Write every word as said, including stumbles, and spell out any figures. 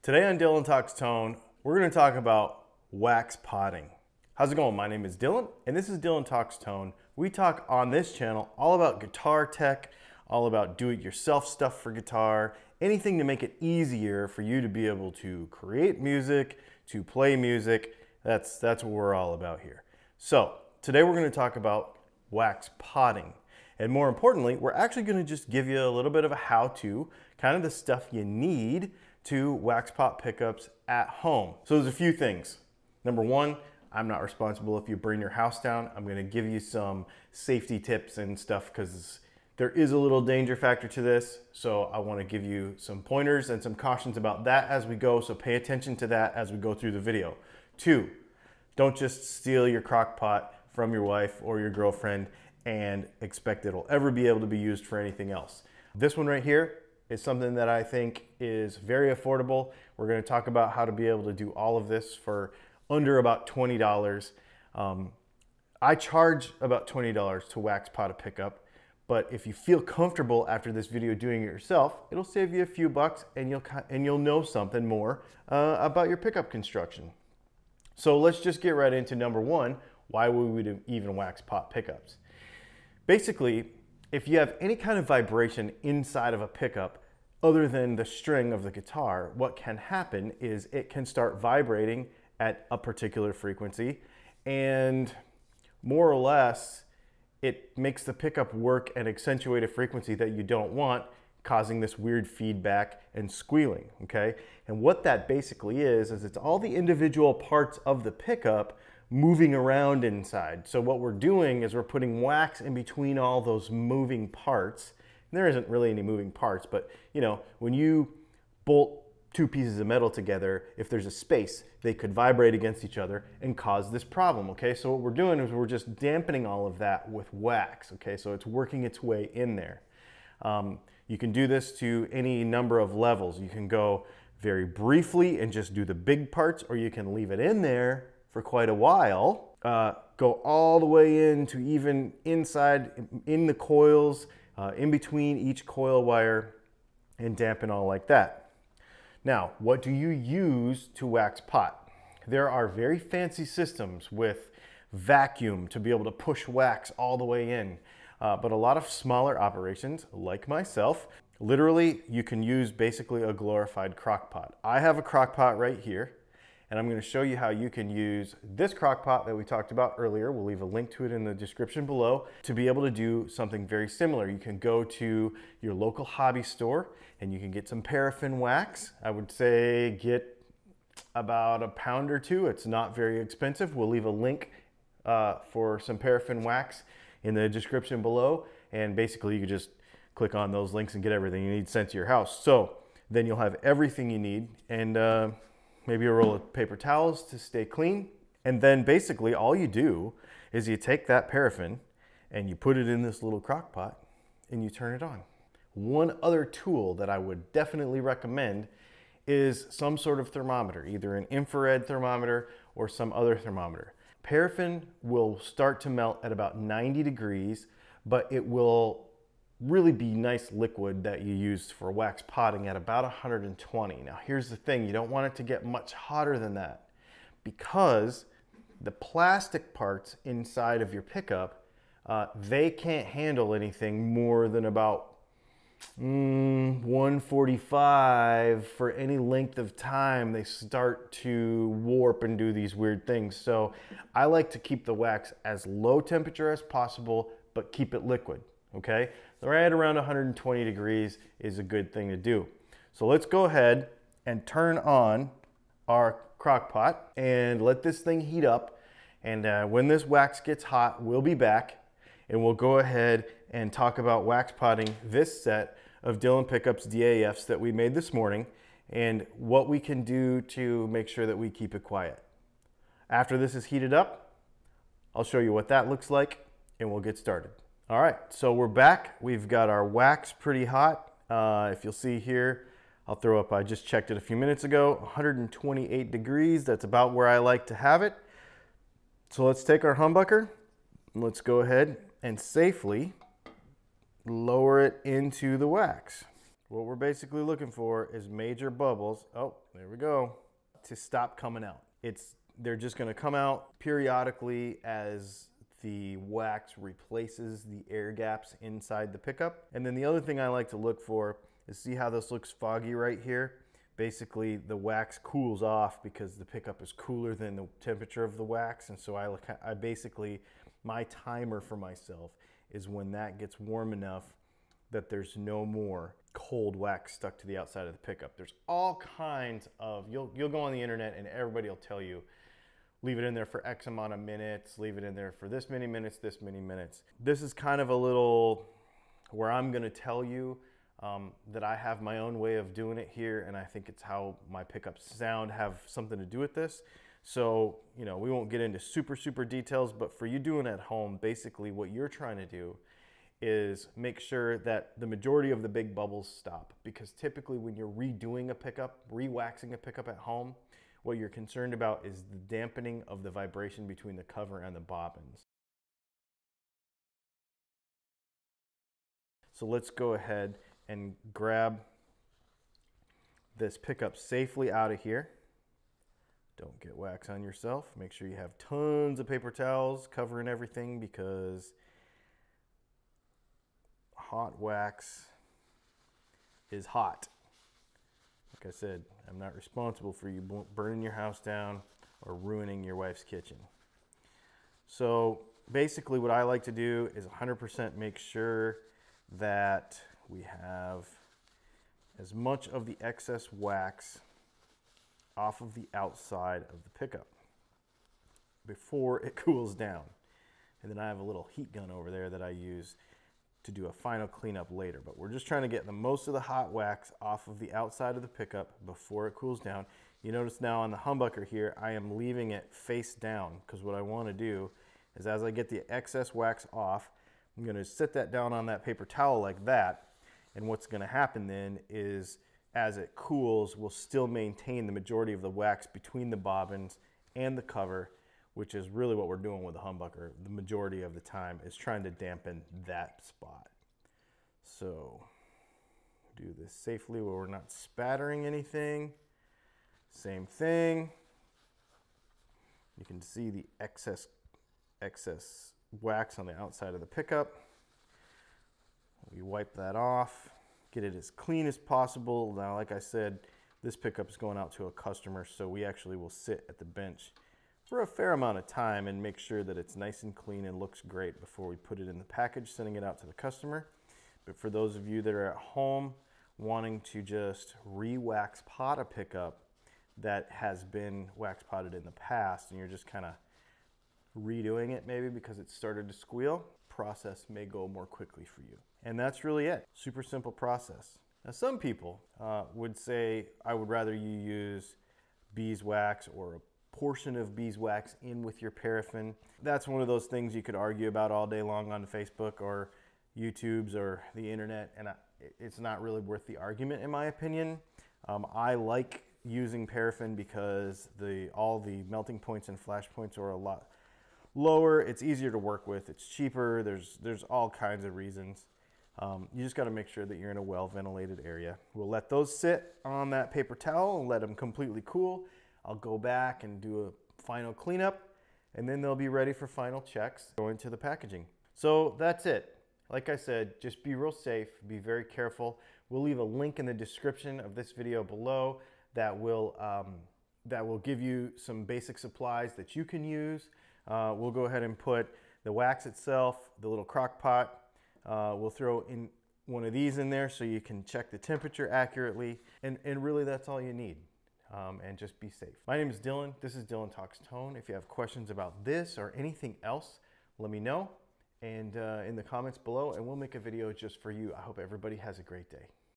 Today on Dylan Talks Tone, we're going to talk about wax potting. How's it going? My name is Dylan, and this is Dylan Talks Tone. We talk on this channel all about guitar tech, all about do-it-yourself stuff for guitar, anything to make it easier for you to be able to create music, to play music. That's, that's what we're all about here. So today we're going to talk about wax potting. And more importantly, we're actually going to just give you a little bit of a how-to, kind of the stuff you need to wax pot pickups at home. So there's a few things. Number one, I'm not responsible if you burn your house down. I'm gonna give you some safety tips and stuff because there is a little danger factor to this. So I wanna give you some pointers and some cautions about that as we go. So pay attention to that as we go through the video. Two, don't just steal your crock pot from your wife or your girlfriend and expect it'll ever be able to be used for anything else. This one right here is something that I think is very affordable. We're going to talk about how to be able to do all of this for under about twenty dollars. Um, I charge about twenty dollars to wax pot a pickup, but if you feel comfortable after this video doing it yourself, it'll save you a few bucks and you'll, and you'll know something more uh, about your pickup construction. So let's just get right into number one, why would we even wax pot pickups? Basically, if you have any kind of vibration inside of a pickup other than the string of the guitar, what can happen is it can start vibrating at a particular frequency, and more or less it makes the pickup work and accentuate a frequency that you don't want, causing this weird feedback and squealing, okay? And what that basically is, is it's all the individual parts of the pickup moving around inside. So what we're doing is we're putting wax in between all those moving parts. And there isn't really any moving parts, but you know, when you bolt two pieces of metal together, if there's a space, they could vibrate against each other and cause this problem, okay? So what we're doing is we're just dampening all of that with wax, okay? So it's working its way in there. Um, you can do this to any number of levels. You can go very briefly and just do the big parts, or you can leave it in there for quite a while, uh, go all the way into even inside in the coils, uh, in between each coil wire, and dampen all like that. Now, what do you use to wax pot? There are very fancy systems with vacuum to be able to push wax all the way in, uh, but a lot of smaller operations, like myself, literally you can use basically a glorified crock pot. I have a crock pot right here, and I'm going to show you how you can use this crock pot that we talked about earlier. We'll leave a link to it in the description below to be able to do something very similar. You can go to your local hobby store and you can get some paraffin wax. I would say get about a pound or two. It's not very expensive. We'll leave a link uh, for some paraffin wax in the description below. And basically you can just click on those links and get everything you need sent to your house. So then you'll have everything you need, and uh, maybe a roll of paper towels to stay clean. And then basically all you do is you take that paraffin and you put it in this little crock pot and you turn it on. One other tool that I would definitely recommend is some sort of thermometer, either an infrared thermometer or some other thermometer. Paraffin will start to melt at about ninety degrees, but it will really be nice liquid that you use for wax potting at about one hundred twenty. Now here's the thing, you don't want it to get much hotter than that because the plastic parts inside of your pickup, uh, they can't handle anything more than about mm, one forty-five for any length of time. They start to warp and do these weird things. So I like to keep the wax as low temperature as possible, but keep it liquid, okay? Right around one hundred twenty degrees is a good thing to do. So let's go ahead and turn on our crock pot and let this thing heat up. And uh, when this wax gets hot, we'll be back and we'll go ahead and talk about wax potting this set of Dylan Pickups D A Fs that we made this morning and what we can do to make sure that we keep it quiet. After this is heated up, I'll show you what that looks like and we'll get started. All right, so we're back. We've got our wax pretty hot. Uh, if you'll see here, I'll throw up, I just checked it a few minutes ago, one hundred twenty-eight degrees. That's about where I like to have it. So let's take our humbucker. Let's go ahead and safely lower it into the wax. what we're basically looking for is major bubbles. Oh, there we go. To stop coming out. It's, they're just gonna come out periodically as the wax replaces the air gaps inside the pickup. And then the other thing I like to look for is, see how this looks foggy right here? Basically the wax cools off because the pickup is cooler than the temperature of the wax. And so I, look, I basically, my timer for myself is when that gets warm enough that there's no more cold wax stuck to the outside of the pickup. There's all kinds of, you'll, you'll go on the internet and everybody will tell you, leave it in there for X amount of minutes, leave it in there for this many minutes, this many minutes. This is kind of a little where I'm gonna tell you um, that I have my own way of doing it here, and I think it's how my pickups sound have something to do with this. So, you know, we won't get into super, super details, but for you doing it at home, basically what you're trying to do is make sure that the majority of the big bubbles stop. Because typically when you're redoing a pickup, re-waxing a pickup at home, what you're concerned about is the dampening of the vibration between the cover and the bobbins. So let's go ahead and grab this pickup safely out of here. Don't get wax on yourself. Make sure you have tons of paper towels covering everything, because hot wax is hot. Like I said, I'm not responsible for you burning your house down or ruining your wife's kitchen. So basically what I like to do is one hundred percent make sure that we have as much of the excess wax off of the outside of the pickup before it cools down. And then I have a little heat gun over there that I use to do a final cleanup later. But we're just trying to get the most of the hot wax off of the outside of the pickup before it cools down. You notice now on the humbucker here, I am leaving it face down, because what I want to do is, as I get the excess wax off, I'm going to sit that down on that paper towel like that. And what's going to happen then is, as it cools, we'll still maintain the majority of the wax between the bobbins and the cover, which is really what we're doing with the humbucker the majority of the time, is trying to dampen that spot. So do this safely where we're not spattering anything. Same thing. You can see the excess, excess wax on the outside of the pickup. We wipe that off, get it as clean as possible. Now, like I said, this pickup is going out to a customer, so we actually will sit at the bench for a fair amount of time and make sure that it's nice and clean and looks great before we put it in the package, sending it out to the customer. But for those of you that are at home wanting to just re-wax pot a pickup that has been wax potted in the past, and you're just kind of redoing it maybe because it started to squeal, process may go more quickly for you. And that's really it. Super simple process. Now, some people uh, would say, I would rather you use beeswax or a portion of beeswax in with your paraffin. That's one of those things you could argue about all day long on Facebook or YouTube's or the internet, and I, it's not really worth the argument in my opinion. Um, I like using paraffin because the all the melting points and flash points are a lot lower. It's easier to work with. It's cheaper. There's there's all kinds of reasons. Um, you just got to make sure that you're in a well-ventilated area. We'll let those sit on that paper towel and let them completely cool. I'll go back and do a final cleanup, and then they'll be ready for final checks, go into the packaging. So that's it. Like I said, just be real safe, be very careful. We'll leave a link in the description of this video below that will, um, that will give you some basic supplies that you can use. Uh, we'll go ahead and put the wax itself, the little crock pot. Uh, we'll throw in one of these in there so you can check the temperature accurately. And, and really that's all you need. Um, and just be safe. My name is Dylan. This is Dylan Talks Tone. If you have questions about this or anything else, let me know and uh, in the comments below, and we'll make a video just for you. I hope everybody has a great day.